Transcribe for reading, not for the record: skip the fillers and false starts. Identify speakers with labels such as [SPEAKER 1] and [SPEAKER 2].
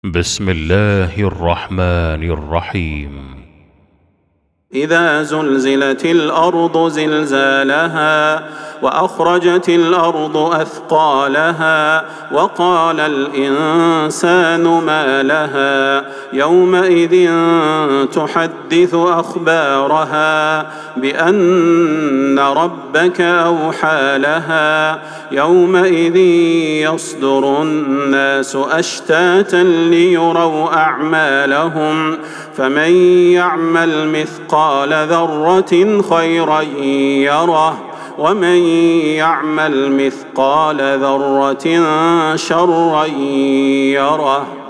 [SPEAKER 1] بسم الله الرحمن الرحيم.
[SPEAKER 2] إذا زلزلت الأرض زلزالها وأخرجت الأرض أثقالها وقال الإنسان ما لها يومئذ تحدث أخبارها بأن ربك أوحى لها يومئذ يصدر الناس أشتاتا ليروا أعمالهم فمن يعمل مثقال ذرة خيرا يره ومن يعمل مثقال ذرة شرا يره.